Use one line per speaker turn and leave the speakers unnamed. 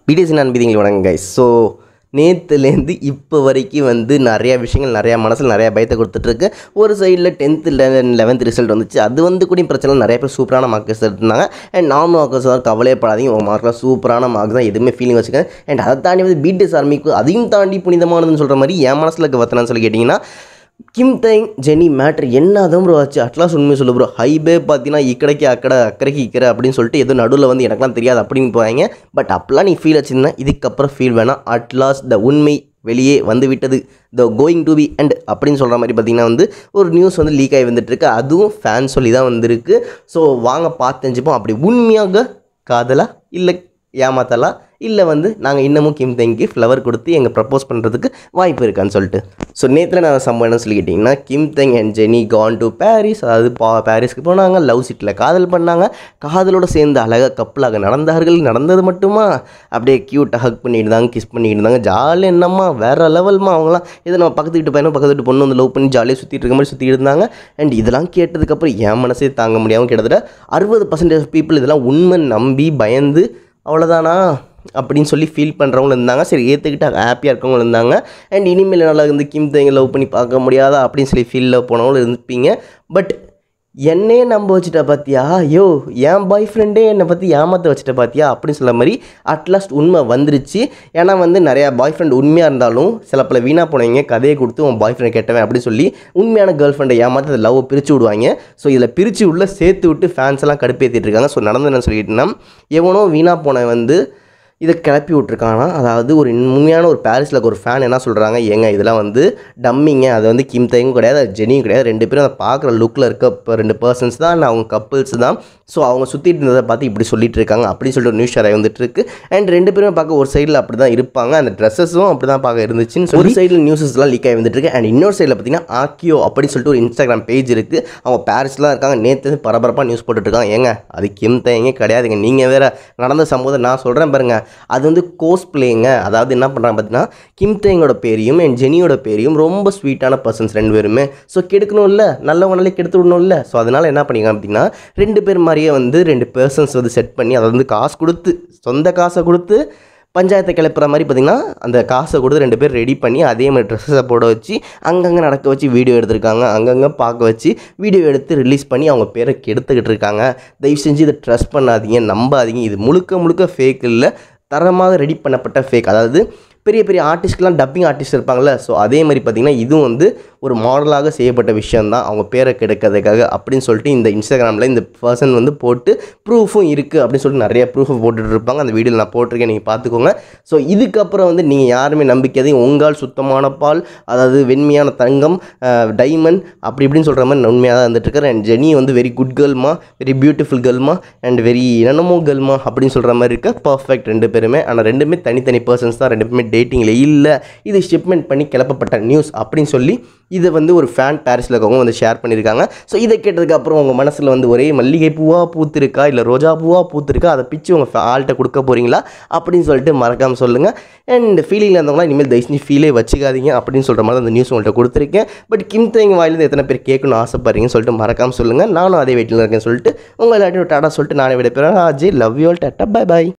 BDS நண்பதிகள் வணக்கம் guys. So நேற்றுலேருந்து இப்போ வரைக்கும் வந்து நிறையா விஷயங்கள் நிறையா மனசில் நிறையா பயத்தை கொடுத்துட்ருக்கு. ஒரு சைடில் 10th 11th ரிசல்ட் வந்துச்சு. அது வந்து கூட பிரச்சனை நிறைய பேர் சூப்பரான மார்க்ஸ் எடுத்திருந்தாங்க. அண்ட் நார்மல் மார்க்ஸ் தான் கவலையப்படாதீங்க, உங்கள் மார்க்லாம் சூப்பரான மார்க் தான், எதுவுமே ஃபீலிங் வச்சுக்கேன். அண்ட் அதை தாண்டி வந்து பிடிஎஸ் ஆர்மிக்கு அதையும் தாண்டி புனிதமானதுன்னு சொல்கிற மாதிரி என் மனசில் இருக்க வத்தனான்னு சொல்லி கேட்டிங்கன்னா, கிம் தைங் ஜெனி மேட்ரு என்ன தான் ப்ரோ ஆச்சு? அட்லாஸ் உண்மையை சொல்லு ப்ரோ. ஹைபே பார்த்தீங்கன்னா இக்கடைக்கு அக்கறைக்கு இக்கரை அப்படின்னு சொல்லிட்டு எதுவும் நடுவில் வந்து எனக்குலாம் தெரியாது அப்படின்னு போவாங்க. பட் அப்போலாம் நீ ஃபீல் வச்சுருந்தேன், இதுக்கப்புறம் ஃபீல் வேணாம். அட்லாஸ் த உண்மை வெளியே வந்து விட்டது, the going to be and அப்படின்னு சொல்கிற மாதிரி பார்த்திங்கன்னா வந்து ஒரு நியூஸ் வந்து லீக் ஆகி வந்துட்டுருக்கு. அதுவும் ஃபேன் சொல்லி தான் வந்திருக்கு. ஸோ வாங்க பார்த்து தெரிஞ்சுப்போம், அப்படி உண்மையாக காதலா இல்லை ஏமாத்தலாம், இல்லை வந்து நாங்கள் இன்னமும் கிம் தைங்க்கு ஃப்ளவர் கொடுத்து எங்கள் ப்ரப்போஸ் பண்ணுறதுக்கு வாய்ப்பு இருக்கான்னு சொல்லிட்டு. ஸோ நேற்றில் நான் சம்பவம் என்ன சொல்லிக்கிட்டிங்கன்னா, Kim Taehyung and Jennie gone to Paris, அதாவது பாரிஸ்க்கு போனாங்க, லவ் சீட்டில் காதல் பண்ணாங்க, காதலோடு சேர்ந்து அழகாக கப்பலாக நடந்தார்கள். நடந்தது மட்டுமா, அப்படியே க்யூட்டாக ஹக் பண்ணிட்டு இருந்தாங்க, கிஸ் பண்ணிட்டு இருந்தாங்க, ஜாலியாக என்னம்மா வேறு லெவல்மா. அவங்களாம் இதை நம்ம பக்கத்து வீட்டு பையனும் பக்கத்து வீட்டு பொண்ணு வந்து லவ் பண்ணி ஜாலியாக சுற்றிட்டு இருக்க மாதிரி சுற்றிட்டு இருந்தாங்க. அண்ட் இதெல்லாம் கேட்டதுக்கப்புறம் என் மனசே தாங்க முடியாமல் கிட்டத்தட்ட 60% பீப்புள் இதெல்லாம் உண்மை நம்பி பயந்து அவ்வளோதானா அப்படின்னு சொல்லி ஃபீல் பண்ணுறவங்களும் இருந்தாங்க. சரி ஏற்றுக்கிட்டு ஹாப்பியாக இருக்கவங்களும் இருந்தாங்க. அண்ட் இனிமேல் நல்லா இருந்து கிம் தைங்க லவ் பண்ணி பார்க்க முடியாதா அப்படின்னு சொல்லி ஃபீலில் போனவங்களும் இருப்பீங்க. பட் என்னையே நம்ப வச்சுட்டா பார்த்தியா, ஐயோ என் பாய் ஃப்ரெண்டே என்னை பற்றி ஏமாற்ற வச்சுட்ட பார்த்தியா அப்படின்னு சொல்ல மாதிரி அட்லாஸ்ட் உண்மை வந்துருச்சு. ஏன்னா வந்து நிறையா பாய் ஃப்ரெண்ட் உண்மையாக இருந்தாலும் சில பல வீணாக போனவங்க கதையை கொடுத்து உன் பாய் ஃப்ரெண்ட் கேட்டவன் அப்படின்னு சொல்லி உண்மையான கேர்ள் ஃப்ரெண்டை ஏமாற்றி அதை லவ் பிரித்து விடுவாங்க. ஸோ இதில் பிரித்து உள்ள சேர்த்து விட்டு ஃபேன்ஸ் எல்லாம் கடுப்பேற்றிட்டு இருக்காங்க. ஸோ நடந்து என்ன சொல்லிட்டுனா, எவனோ வீணாக போனவன் வந்து இதை கிளப்பி விட்ருக்காங்கன்னா, அதாவது ஒரு உண்மையான ஒரு பாரிஸில் ஒரு ஃபேன் என்ன சொல்கிறாங்க, ஏங்க இதெல்லாம் வந்து டம்மிங்க, அது வந்து கிம் தைங்கும் கிடையாது, அது ஜெனியும் கிடையாது, ரெண்டு பேரும் அதை பார்க்குற லுக்கில் இருக்க இப்போ 2 பர்சன்ஸ் தான், அவங்க கப்புள்ஸ் தான். ஸோ அவங்க சுற்றிட்டு இருந்ததை பார்த்து இப்படி சொல்லிட்டு இருக்காங்க அப்படின்னு சொல்லிட்டு ஒரு நியூஸ் ஷேர் வந்துட்டு இருக்கு. அண்ட் 2 பேரும் பார்க்க ஒரு சைடில் அப்படி தான் இருப்பாங்க, அந்த ட்ரெஸ்ஸஸும் அப்படி தான் பார்க்க இருந்துச்சுன்னு ஒரு சைடில் நியூஸஸ்லாம் லீக் ஆகி வந்துட்டு இருக்கு. அண்ட் இன்னொரு சைடில் பார்த்தீங்கன்னா ஆக்கியோ அப்படின்னு சொல்லிட்டு ஒரு இன்ஸ்டாகிராம் பேஜ் இருக்குது, அவங்க பாரிஸ்லாம் இருக்காங்க. நேற்று பரபரப்பாக நியூஸ் போட்டுட்ருக்காங்க, ஏங்க அது கிம் தைங்கே கிடையாதுங்க, நீங்கள் வேறு நடந்த சம்பவத்தை நான் சொல்கிறேன் பாருங்கள், அது வந்து கோஸ்பிளேங்க. அதாவது என்ன பண்ணுறாங்க பார்த்தீங்கன்னா, கிம் தைங்கோட பேரையும் அண்ட் ஜெனியோட பேரையும் ரொம்ப ஸ்வீட்டான பர்சன்ஸ் 2 பேருமே. ஸோ கெடுக்கணும் இல்லை, நல்லவனாலே கெடுத்து விடணும் இல்லை. ஸோ அதனால் என்ன பண்ணிக்கலாம் அப்படின்னா, 2 பேர் மாதிரியே வந்து 2 பர்சன்ஸ் வந்து செட் பண்ணி, அதை வந்து காசு கொடுத்து, சொந்த காசை கொடுத்து பஞ்சாயத்தை கிளப்புற மாதிரி பார்த்திங்கன்னா, அந்த காசை கொடுத்து 2 பேர் ரெடி பண்ணி அதே மாதிரி ட்ரெஸ்ஸை போட வச்சு அங்கங்கே நடக்க வச்சு வீடியோ எடுத்திருக்காங்க, அங்கங்கே பார்க்க வச்சு வீடியோ எடுத்து ரிலீஸ் பண்ணி அவங்க பேரை கெடுத்துக்கிட்டு இருக்காங்க. தயவு செஞ்சு இதை ட்ரஸ்ட் பண்ணாதீங்க, நம்பாதீங்க. இது முழுக்க ஃபேக் இல்லை, தரமாக ரெடி பண்ணப்பட்ட ஃபேக். அதாவது பெரிய பெரிய ஆர்டிஸ்ட்லாம் டப்பிங் ஆர்டிஸ்ட் இருப்பாங்கள்ல, ஸோ அதே மாதிரி பார்த்திங்கன்னா இதுவும் வந்து ஒரு மாடலாக செய்யப்பட்ட விஷயந்தான், அவங்க பேரை கெடுக்கிறதுக்காக அப்படின்னு சொல்லிட்டு இந்த இன்ஸ்டாகிராமில் இந்த பர்சன் வந்து போட்டு ப்ரூஃபும் இருக்குது அப்படின்னு சொல்லிட்டு நிறைய ப்ரூஃப் போட்டுட்டு இருப்பாங்க. அந்த வீடியோவில் நான் போட்டிருக்கேன், நீங்கள் பார்த்துக்கோங்க. ஸோ இதுக்கப்புறம் வந்து நீங்கள் யாருமே நம்பிக்கையதையும் உங்கால் சுத்தமான பால், அதாவது வெண்மையான தங்கம், டைமண்ட் அப்படி இப்படின்னு சொல்கிற மாதிரி உண்மையாக தான் வந்துட்டுருக்காரு. அண்ட் ஜெனி வந்து வெரி குட் கேர்ள்மா, வெரி பியூட்டிஃபுல் கேர்ள்மா, அண்ட் வெரி என்னமோ கேர்ள்மா அப்படின்னு சொல்கிற மாதிரி இருக்க பர்ஃபெக்ட் 2 பேருமே. ஆனால் 2மே தனித்தனி பர்சன்ஸ் தான், 2 பேருமே டேட்டிங்கில் இல்லை, இது ஷிப்மெண்ட் பண்ணி கிளப்பப்பட்ட நியூஸ் அப்படின்னு சொல்லி இதை வந்து ஒரு ஃபேன் பாரிஸில் இருக்கவங்க வந்து ஷேர் பண்ணியிருக்காங்க. ஸோ இதை கேட்டதுக்கப்புறம் உங்கள் மனசில் வந்து ஒரே மல்லிகை பூவாக பூத்திருக்கா இல்லை ரோஜா பூவாக பூத்திருக்கா, அதை பிச்சு உங்கள் ஆள்கிட்ட கொடுக்க போகிறீங்களா அப்படின்னு சொல்லிட்டு மறக்காமல் சொல்லுங்கள். அண்ட் ஃபீலிங்கில் இருந்தவங்களாம் இனிமேல் தயவு செஞ்சு ஃபீலே வச்சுக்காதீங்க அப்படின்னு சொல்கிற மாதிரி அந்த நியூஸ் உங்கள்கிட்ட கொடுத்துருக்கேன். பட் கிம் தைங் வாயிலிருந்து எத்தனை பேர் கேட்கணும்னு ஆசைப்படுறீங்கன்னு சொல்லிட்டு மறக்காமல் சொல்லுங்கள். நானும் அதே வெயிட்டில் இருக்கேன்னு சொல்லிட்டு உங்கள் எல்லாத்தையும் டாடா சொல்லிட்டு நானே விட போகிறேன். Ajay, love you all, tata, bye bye.